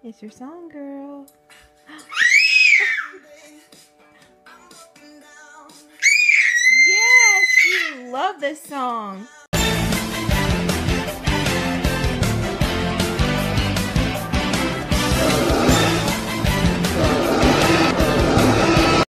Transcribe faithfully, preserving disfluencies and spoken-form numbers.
It's your song, girl. Yes, you love this song.